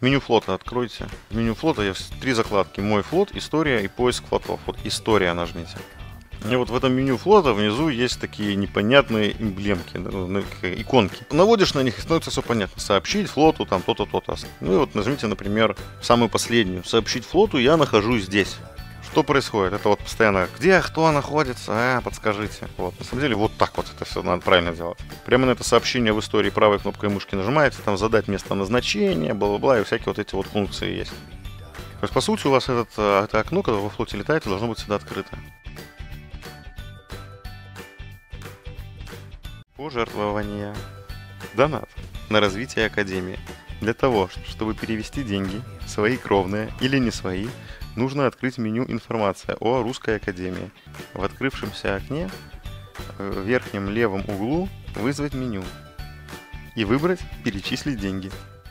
Меню флота откройте. В меню флота есть 3 закладки. Мой флот, история и поиск флотов. Вот история нажмите. И вот в этом меню флота внизу есть такие непонятные эмблемки, иконки. Наводишь на них и становится все понятно. Сообщить флоту там то-то, то-то. Ну и вот нажмите, например, самую последнюю. Сообщить флоту, я нахожусь здесь. Что происходит? Это вот постоянно, где, кто находится, подскажите. Вот, на самом деле, вот так вот это все надо правильно делать. Прямо на это сообщение в истории правой кнопкой мышки нажимаете, там задать место назначения, бла-бла-бла, и всякие вот эти вот функции есть. То есть, по сути, у вас это окно, когда вы во флоте летаете, должно быть всегда открыто. Пожертвования. Донат на развитие Академии. Для того, чтобы перевести деньги, свои кровные или не свои, нужно открыть меню «Информация о Русской Академии». В открывшемся окне в верхнем левом углу вызвать меню и выбрать «Перечислить деньги».